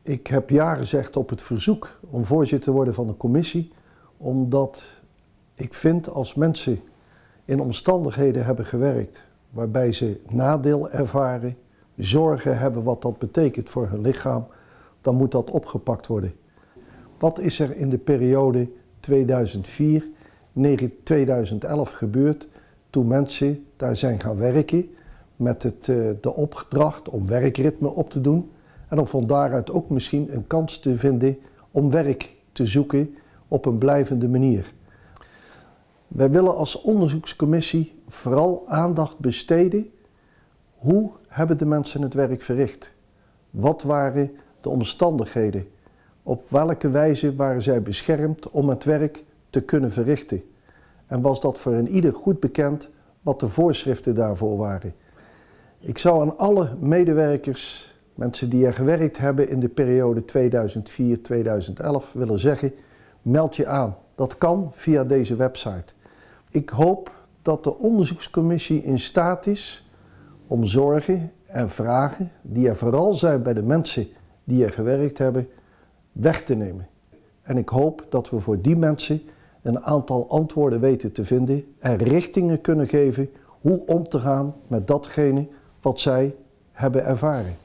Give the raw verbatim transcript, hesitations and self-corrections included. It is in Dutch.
Ik heb ja gezegd op het verzoek om voorzitter te worden van de commissie, omdat ik vind als mensen in omstandigheden hebben gewerkt waarbij ze nadeel ervaren, zorgen hebben wat dat betekent voor hun lichaam, dan moet dat opgepakt worden. Wat is er in de periode tweeduizend vier tot tweeduizend elf gebeurd toen mensen daar zijn gaan werken met het, de opdracht om werkritme op te doen en om van daaruit ook misschien een kans te vinden om werk te zoeken op een blijvende manier. Wij willen als onderzoekscommissie vooral aandacht besteden. Hoe hebben de mensen het werk verricht? Wat waren de omstandigheden? Op welke wijze waren zij beschermd om het werk te kunnen verrichten? En was dat voor een ieder goed bekend wat de voorschriften daarvoor waren? Ik zou aan alle medewerkers, mensen die er gewerkt hebben in de periode tweeduizend vier tot tweeduizend elf willen zeggen, meld je aan. Dat kan via deze website. Ik hoop dat de onderzoekscommissie in staat is om zorgen en vragen die er vooral zijn bij de mensen die er gewerkt hebben, weg te nemen. En ik hoop dat we voor die mensen een aantal antwoorden weten te vinden en richtingen kunnen geven hoe om te gaan met datgene wat zij hebben ervaren.